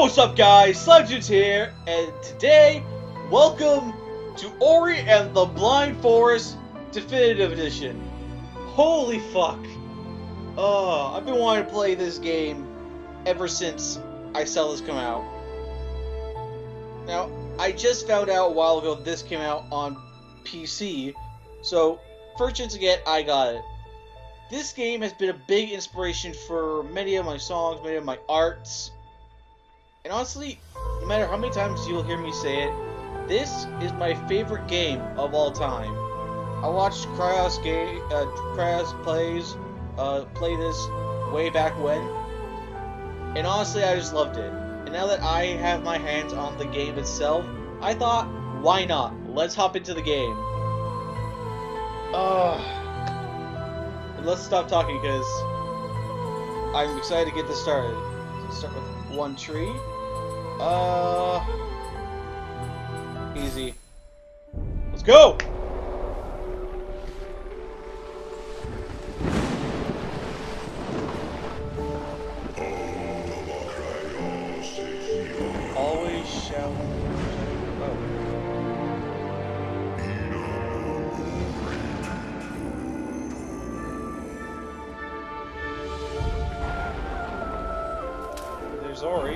What's up, guys? Slimedudes here, and today, welcome to Ori and the Blind Forest Definitive Edition. Holy fuck! Oh, I've been wanting to play this game ever since I saw this come out. Now, I just found out a while ago this came out on PC, so first chance to get, I got it. This game has been a big inspiration for many of my songs, many of my arts. And honestly, no matter how many times you'll hear me say it, this is my favorite game of all time. I watched Cryos play this way back when, and honestly, I just loved it. And now that I have my hands on the game itself, I thought, why not? Let's hop into the game. And let's stop talking because I'm excited to get this started. Let's start with one tree. Easy. Let's go! Always shout. Oh. There's Ori.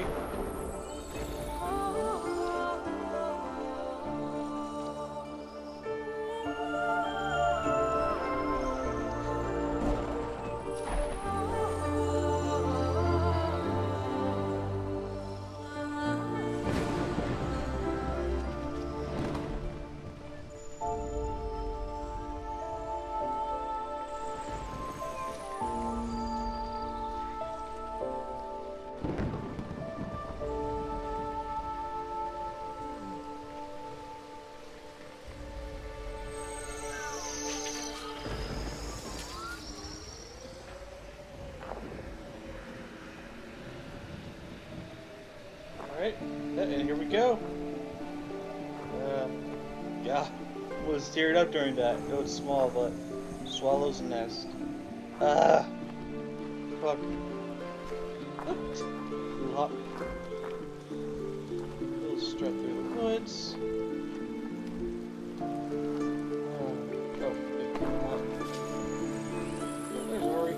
Alright, and here we go. Yeah, was teared up during that. I know it's small, but swallow's nest. Fuck. Little hop. Little strut through the woods. There's Ori.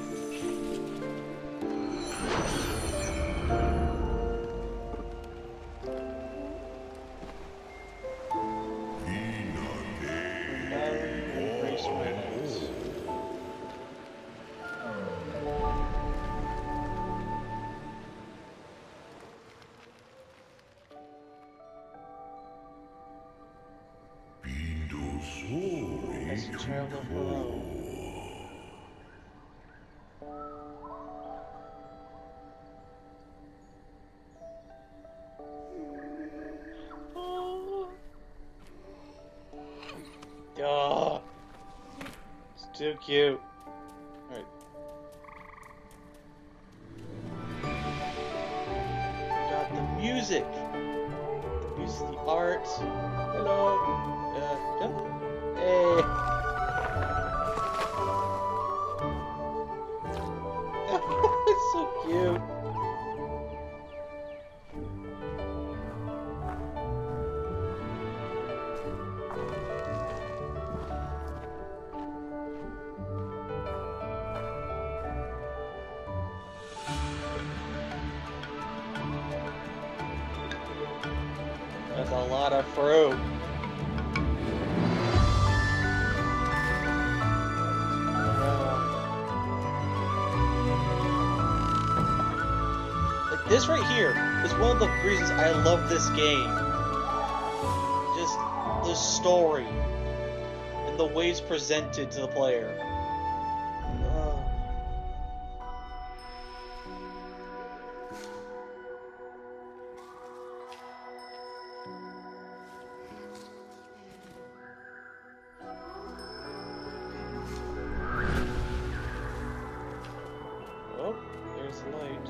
As a child of below. Oh, it's too cute. Alright. Got the music. The music, the art. Hello. Hey. It's so cute. That's a lot of fruit. This right here is one of the reasons I love this game. Just the story and the way it's presented to the player. Oh, there's the light.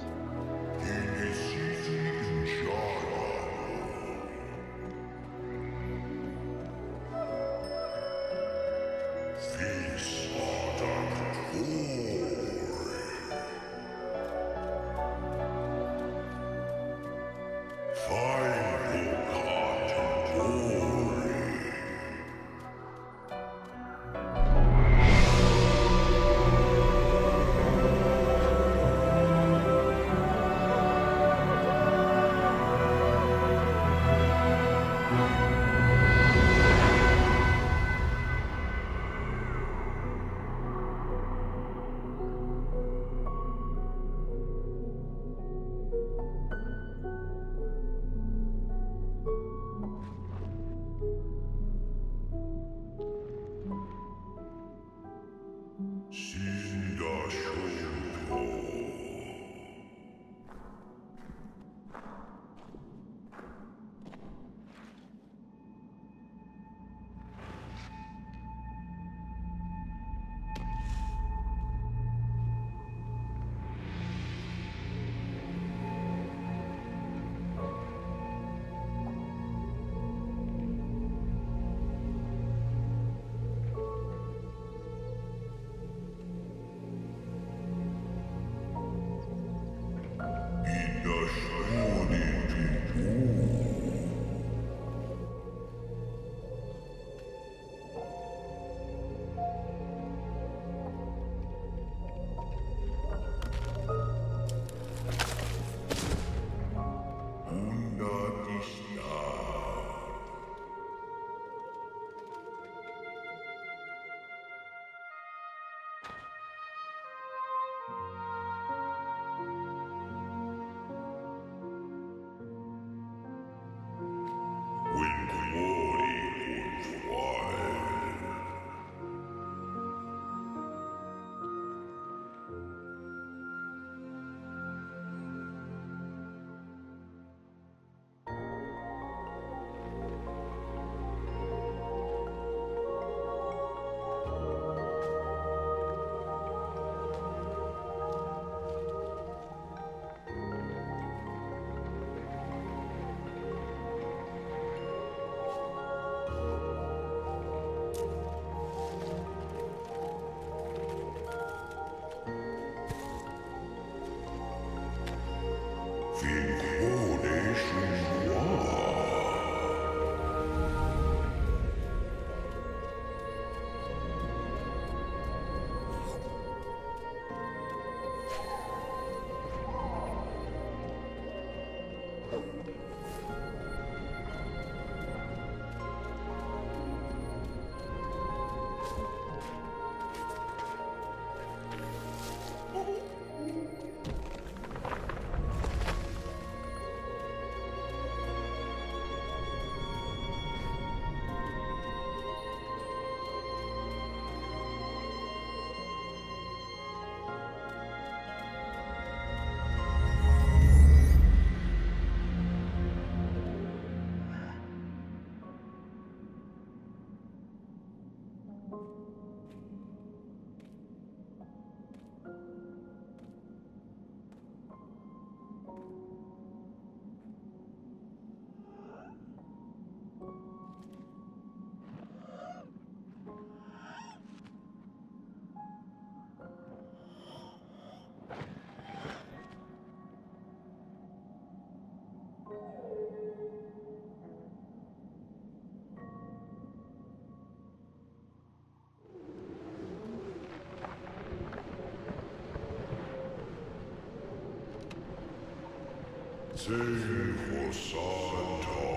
Sing for Santa.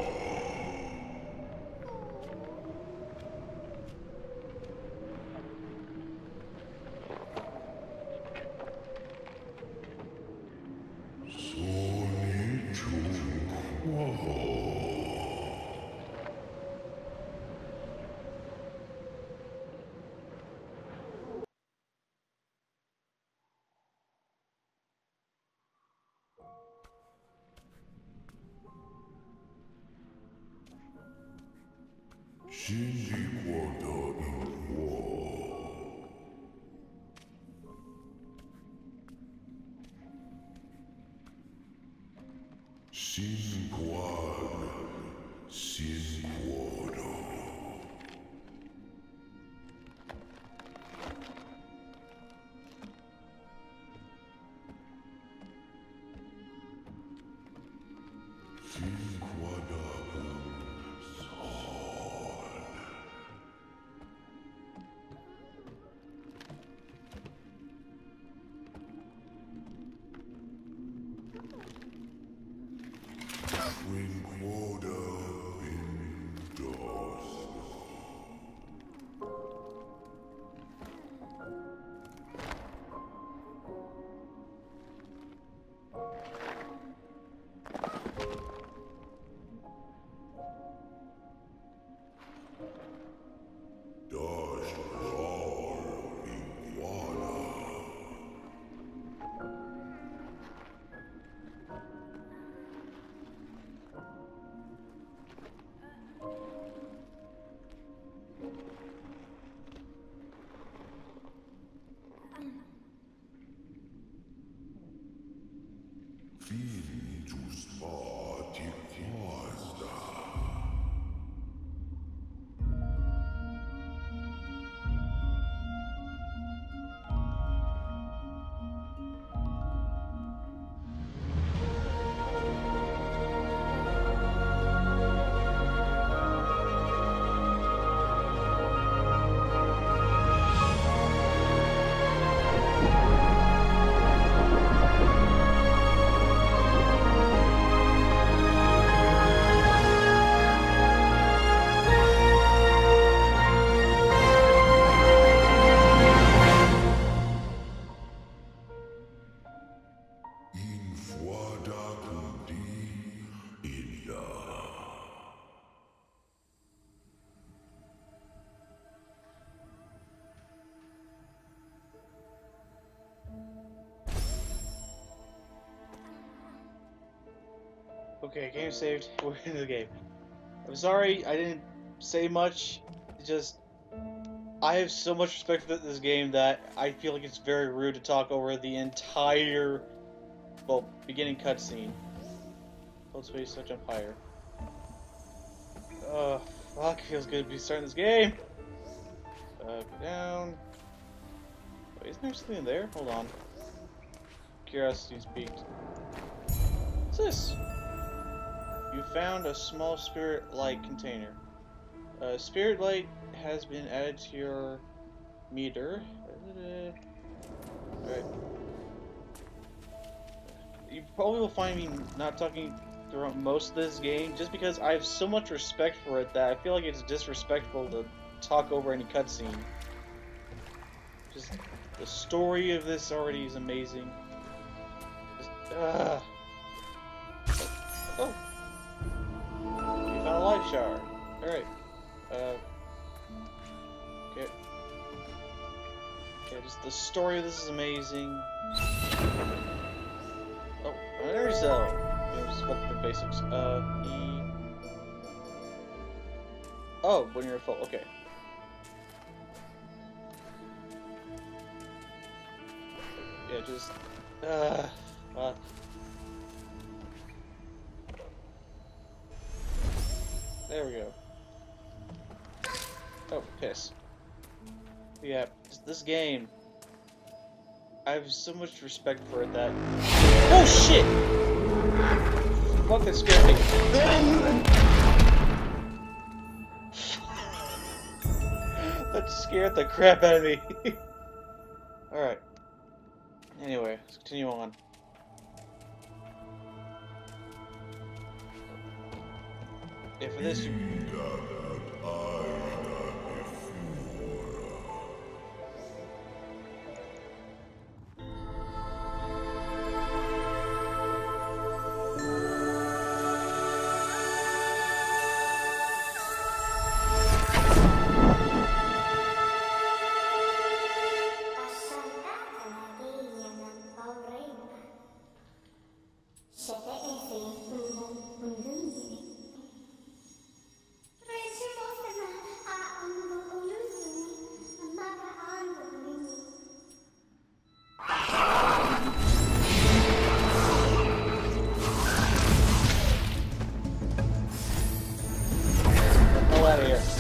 Sony Chukwa. Shinji in war. Sinquan, Sinquado. Sinquada When quota indoors. Dosh all iguana. Fini just spati quasta. Infuada kundi illa. Okay, game saved. We're in the game. I'm sorry I didn't say much. It's just I have so much respect for this game that I feel like it's very rude to talk over the entire, well, beginning cutscene. Hold space, so jump higher. Oh, fuck, feels good to be starting this game. Go down. Wait, isn't there something there? Hold on. Curiosity's peaked. What's this? You found a small spirit light container. Spirit light has been added to your meter. Alright. You probably will find me not talking throughout most of this game just because I have so much respect for it that I feel like it's disrespectful to talk over any cutscene. Just the story of this already is amazing. Just, oh. You found a life shard. Alright. Okay. Okay, just the story of this is amazing. Oh, another cell. Just what the basics. E. Oh, when you're full. Okay. Yeah, just. There we go. Oh, piss. Yeah, this game. I have so much respect for it that. Oh shit! Fuck, that scared me. That scared the crap out of me. Alright. Anyway, let's continue on. Yeah, for this you... out of here.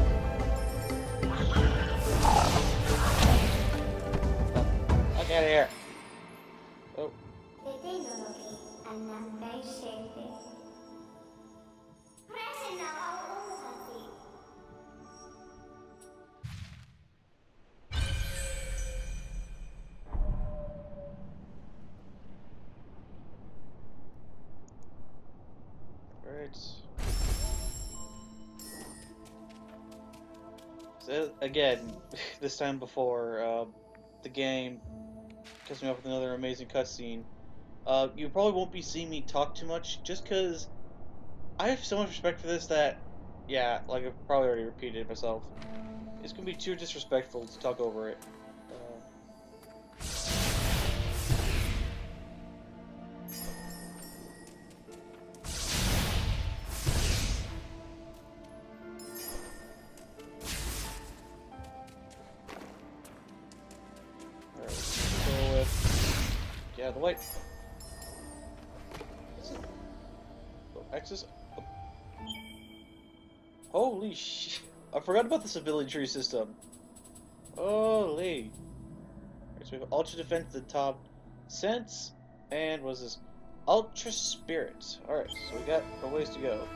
Fuck out of here. Oh. Alright. So, again, this time before, the game cuts me off with another amazing cutscene. You probably won't be seeing me talk too much, just because I have so much respect for this that, yeah, like I've probably already repeated myself. It's gonna be too disrespectful to talk over it. Yeah, the light. Access. Holy shit! I forgot about this ability tree system. Holy. Right, so we have Ultra Defense at the top, Sense, and what is this? Ultra Spirit. Alright, so we got a ways to go.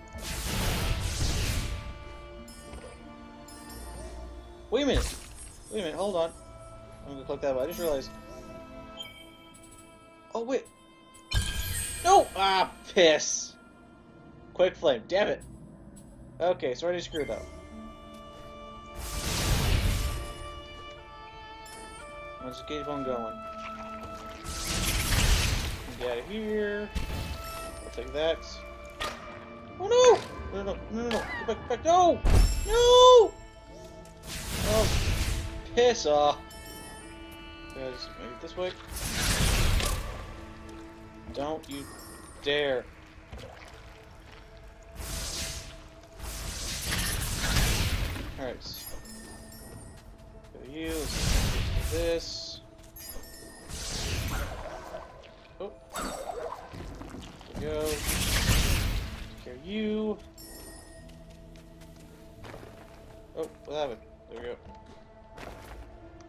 Wait a minute! Wait a minute, hold on. I'm gonna click that, but I just realized. Oh, wait. No! Ah, piss. Quick flame, damn it. Okay, so I already screwed up. Let's just keep on going. Get out of here. I'll take that. Oh no! No, no, no, no, no. Get back, back. No! No! Oh, piss off. Guys, maybe this way. Don't you dare. Alright. Go you. Let's do this. Oh. There we go. Take care of you. Oh, what happened? There we go.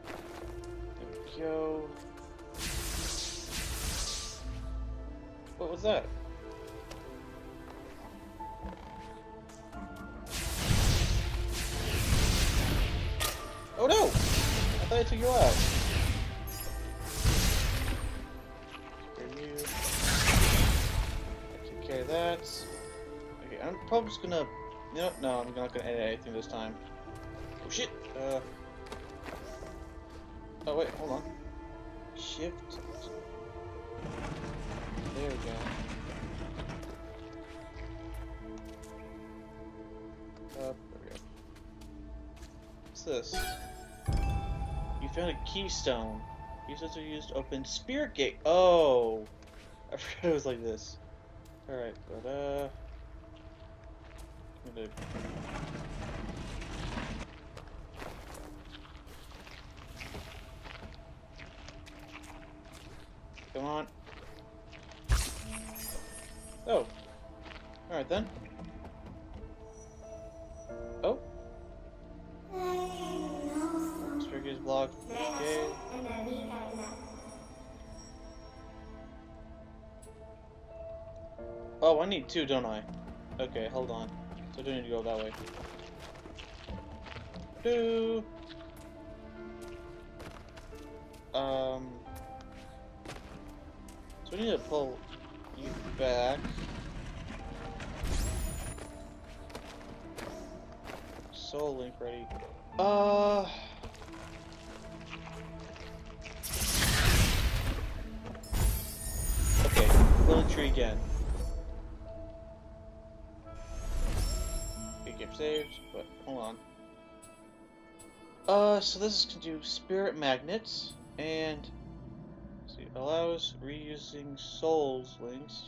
There we go. was that? Oh no! I thought I took you out. Take care of that. Okay, I'm probably just gonna... No, I'm not gonna edit anything this time. Oh shit! Oh wait, hold on. Shift. There we go. There we go. What's this? You found a keystone. Keystones are used to open Spirit Gate. Oh! I forgot it was like this. Alright, but I'm gonna... Come on. Oh. Alright then. Oh. Spirit Gate is blocked. Okay. Oh, I need two, don't I? Okay, hold on. So I do need to go that way. Do. So we need to pull you back. Soul Link ready. Okay, Lily Tree again. Okay, game saved, but hold on. So this is to do Spirit Magnets, and let's see, allows reusing Souls links.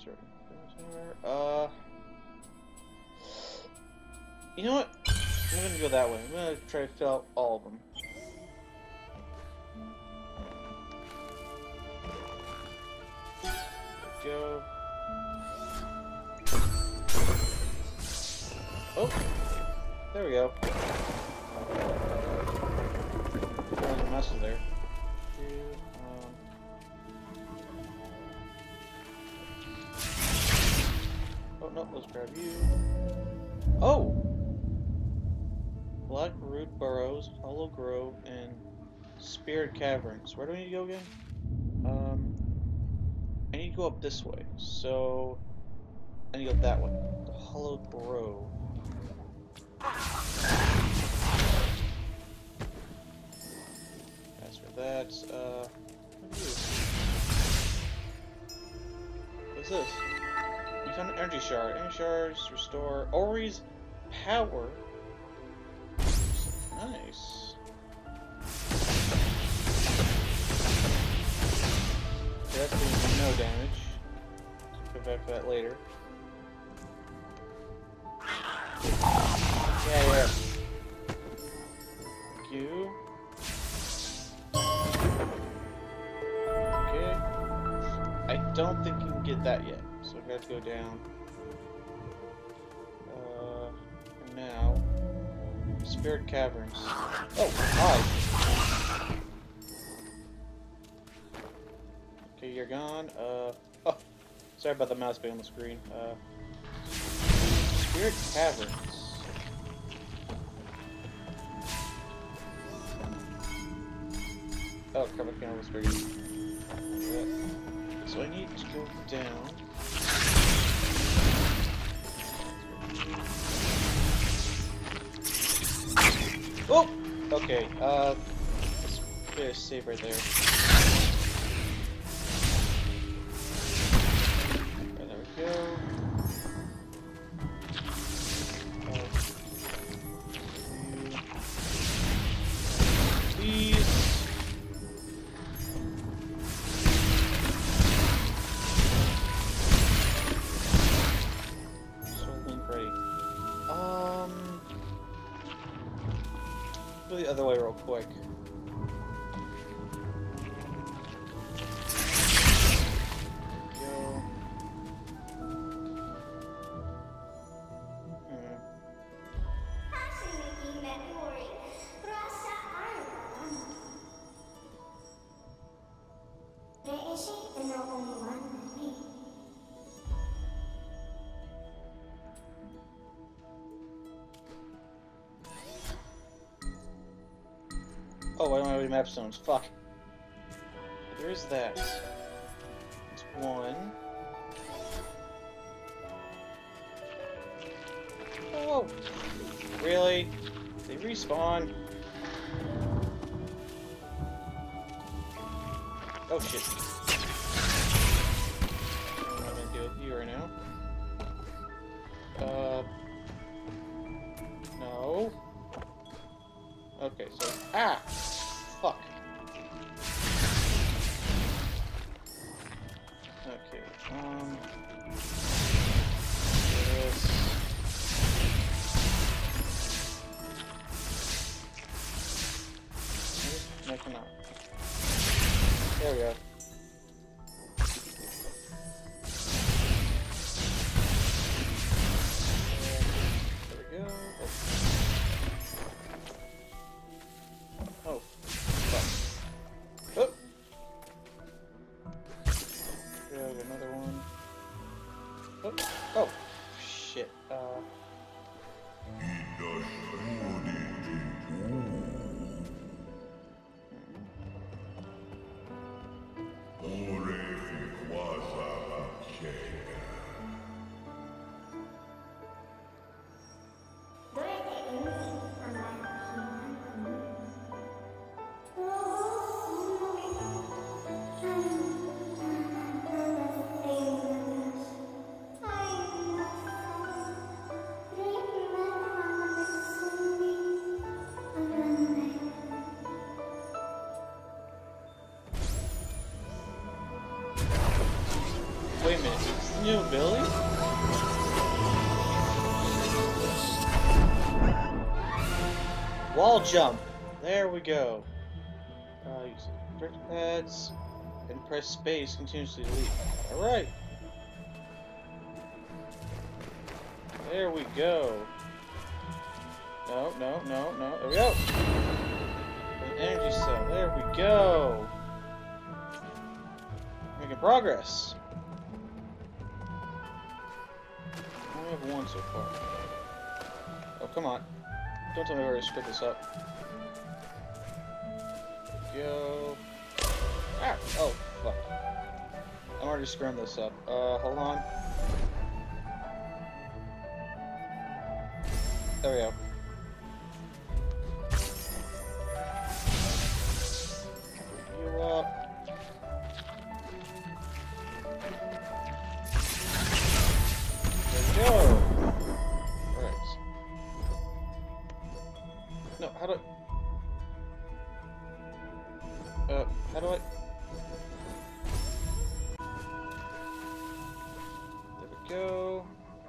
You know what? I'm gonna go that way. I'm gonna try to fill out all of them. Go. Oh, there we go. There's a message there. Oh no, let's grab you. Oh! Black Root Burrows, Hollow Grove, and Spirit Caverns. Where do I need to go again? I need to go up this way. So I need to go that way. The Hollow Grove. As for that, what's this? You found an energy shard. Energy shards restore Ori's power. Nice. Okay, that's going to do no damage. Come back for that later. Yeah. Thank you. Okay. I don't think you can get that yet, so I got to go down. For now. Spirit Caverns. Oh, hi. Okay, you're gone. Oh, sorry about the mouse being on the screen. Spirit Caverns. Oh, cover camera was very good. So I need to go down. Oh! Okay, let's get a save right there. Right, there we go. Please. Soul Link ready. Go the other way real quick. Oh, I don't have any map stones. Fuck. There is that. It's one. Oh! Really? They respawn? Oh shit. I'm not gonna deal with you right now. No. Okay, so. Ah! Fuck. Okay, this. No, come on. There we go. There we go. Oh. Fuck. Oh! There we go, another one. Oh. Oh. Shit. Wait a minute, is this the new ability? Wall jump! There we go. Use the brick pads and press space continuously to leap. Alright! There we go. No, no, no, no. There we go! An energy cell. There we go! Making progress. I only have one so far. Oh, come on. Don't tell me where to screw this up. There we go. Ah! Oh, fuck. I'm already screwing this up. Hold on. There we go. You up. There we go. Alright. No, how do I... how do I... There we go.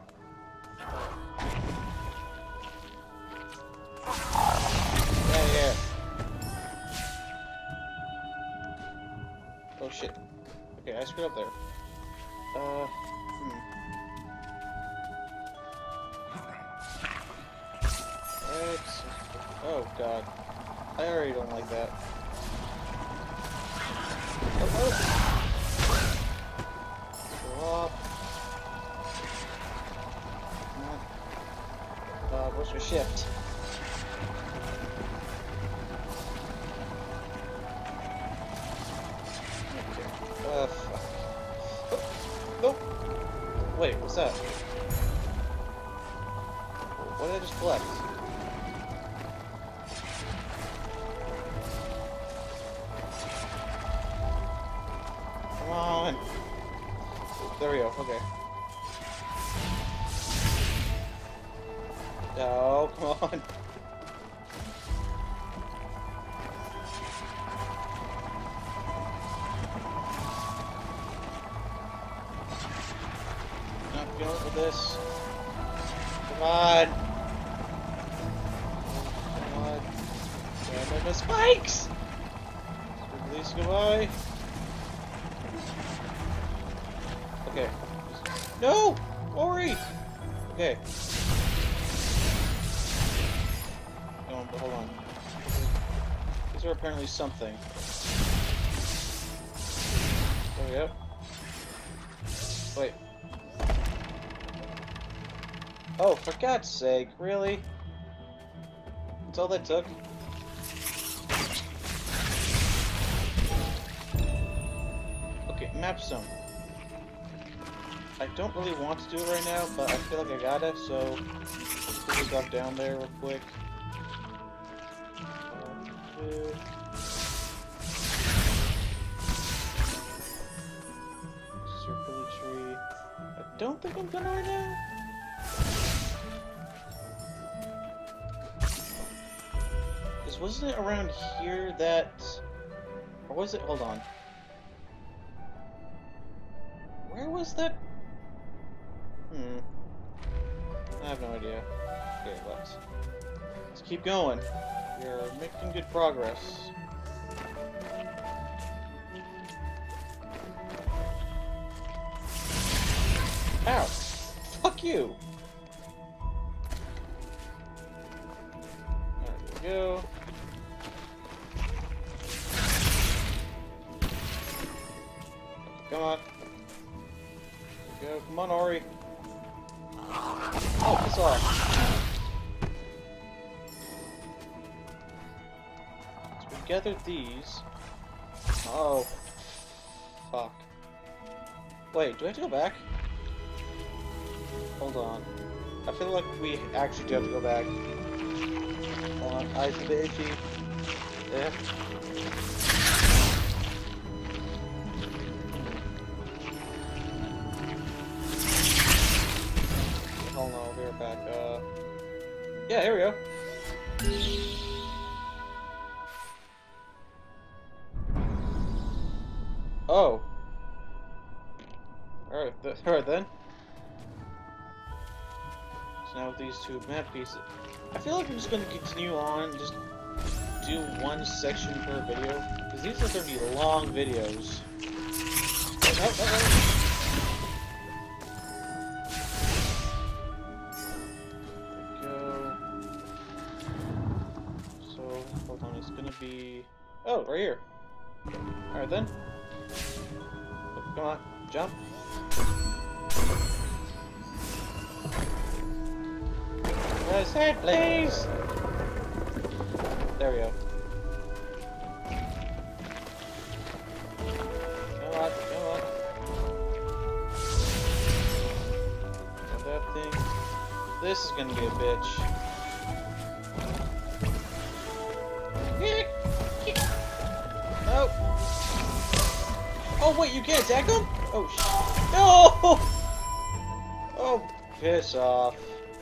Yeah. Oh shit. Okay, I screwed up there. Oh god. I already don't like that. Go up. Where's your shift? Okay. Fuck. Oh, nope. Wait, what's that? What did I just collect? Come on. There we go. Okay. No, come on. Not going with this. Come on. Come on. Damn it, the spikes! Release, goodbye. Okay. No! Ori! Okay. No, but hold on. These are apparently something. There we go. Wait. Oh, for God's sake, really? That's all that took? map stone. I don't really want to do it right now, but I feel like I gotta, so let's quickly drop down there real quick. Circular tree. I don't think I'm gonna right now. Because wasn't it around here that... Or was it... Hold on. Where was that? I have no idea. Okay, let's keep going. We're making good progress. Ow! Fuck you! There we go. Come on. There we go. Come on, Ori. Oh, piss off. So we gathered these. Oh. Fuck. Wait, do I have to go back? Hold on. I feel like we actually do have to go back. Hold on, eyes a bit itchy. Yeah. Oh no, we're back. Yeah, here we go. Oh. Alright then. So now with these two map pieces, I feel like I'm just gonna continue on, just do one section per video, because these are gonna be long videos. Oh, hold on, it's gonna be... Oh, right here. Alright then. Oh, come on, jump. Press head, please! There we go. Come on, come on. Got that thing. This is gonna be a bitch. Nope. Oh wait, you can't attack him? Oh shit. No! Oh, piss off.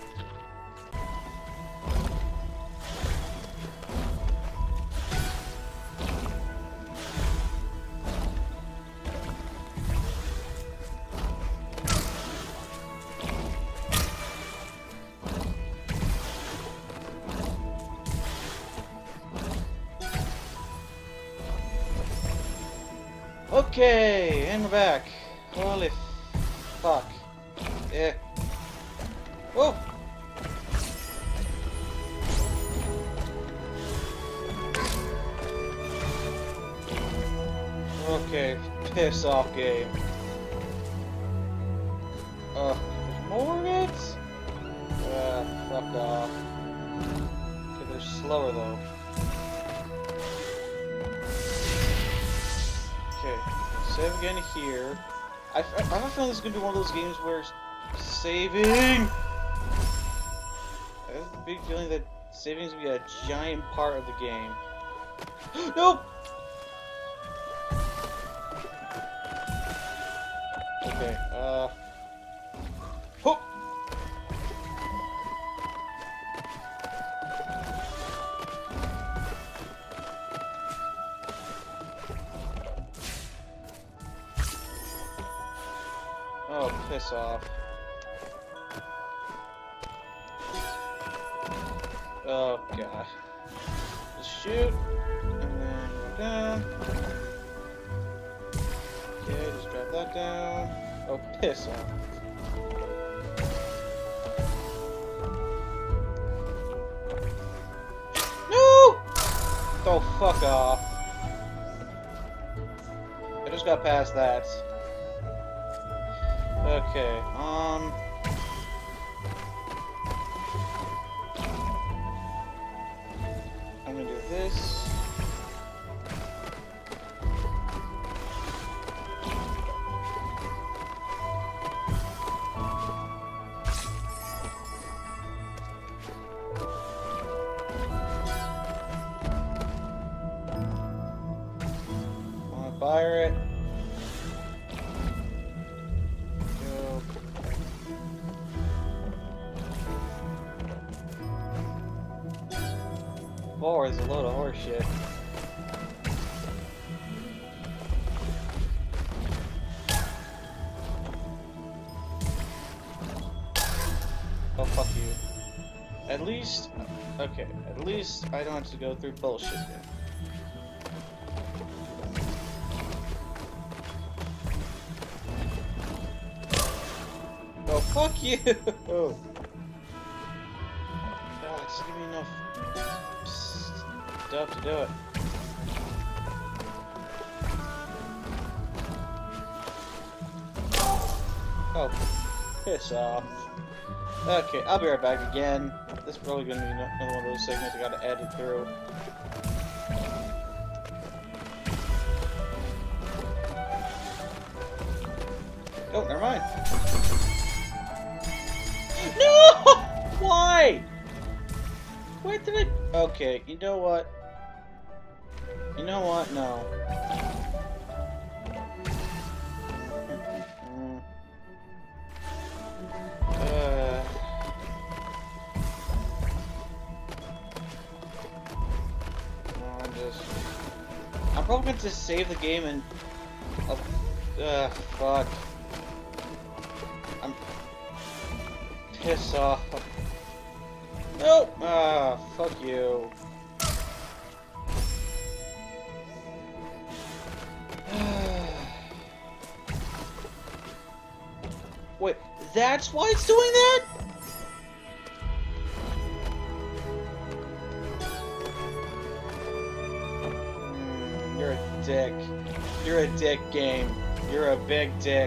Okay, and we're back. Holy fuck. Yeah. Whoa! Okay, piss off game. There's more of it? Fuck off. Okay, they're slower though. Okay, save again here. I have a feeling this is going to be one of those games where saving... I have a big feeling that saving is going to be a giant part of the game. Nope! Okay, oh! Oh, piss off. Oh, God. Just shoot, and then go down. Okay, just drop that down. Oh, piss off. No! Oh, fuck off. I just got past that. Okay, I'm gonna do this. 4 is a load of horse shit. Oh, fuck you. At least... Okay, at least I don't have to go through bullshit here. Oh, fuck you! God, just give me enough stuff to do it. Oh, piss off. Okay, I'll be right back again. This is probably gonna be another one of those segments I gotta edit through. Oh, never mind. No! Why? Where did I... Okay, you know what? You know what? No. I'm probably going to just save the game and... fuck. I'm... Piss off. Nope! Ah, fuck you. Wait, that's why it's doing that? You're a dick. You're a dick, game. You're a big dick.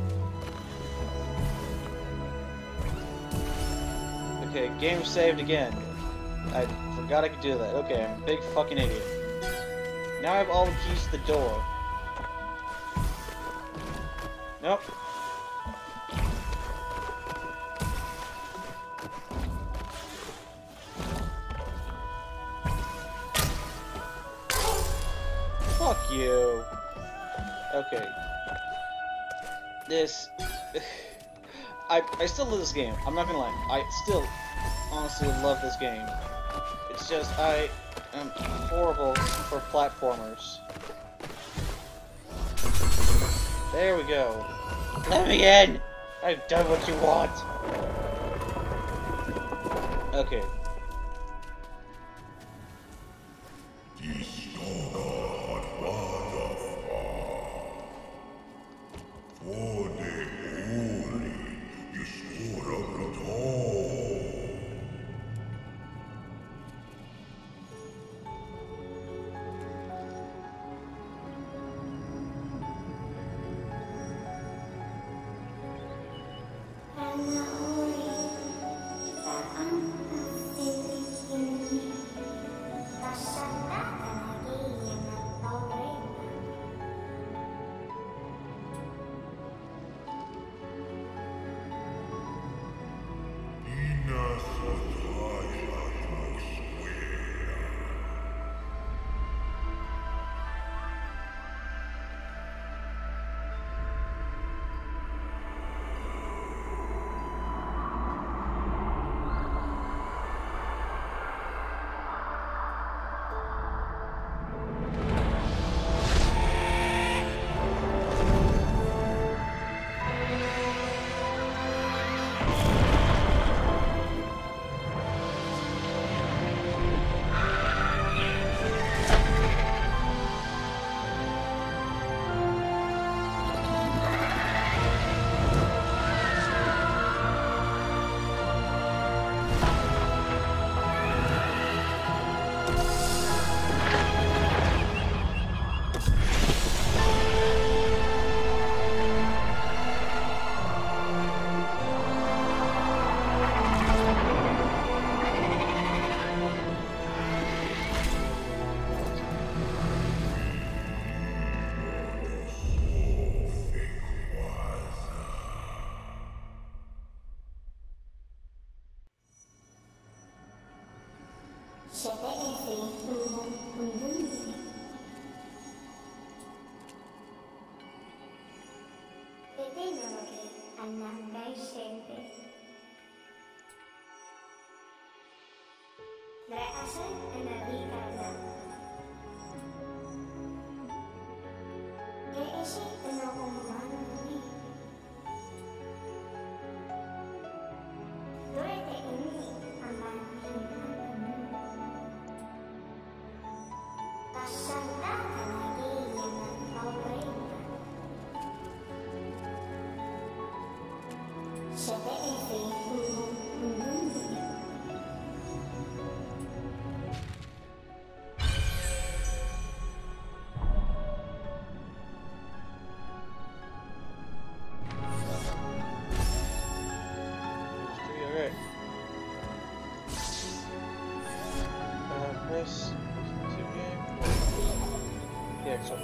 Okay, game saved again. I forgot I could do that. Okay, I'm a big fucking idiot. Now I have all the keys to the door. Nope. Fuck you. Okay. This... I still love this game. I'm not gonna lie. I still honestly love this game. It's just I am horrible for platformers. There we go. Let me in! I've done what you want. Okay. Reaction energi karena keisi penauman ini Doete ini aman hinamu Kasanta lagi yang aurena CTF Press yeah, so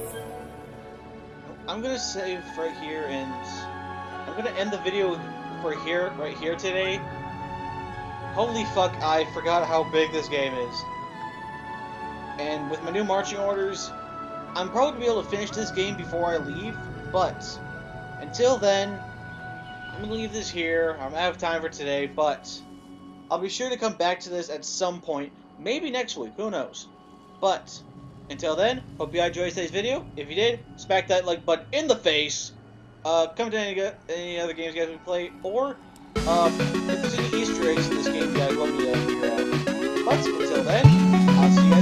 I'm gonna save right here, and I'm gonna end the video right here today. Holy fuck, I forgot how big this game is. And with my new marching orders, I'm probably gonna be able to finish this game before I leave, but until then, I'm gonna leave this here. I'm out of time for today, but I'll be sure to come back to this at some point. Maybe next week, who knows? But, until then, hope you enjoyed today's video. If you did, smack that like button in the face. Comment on any other games you guys would play, or if there's any Easter eggs in this game you guys want me to figure out. But, until then, I'll see you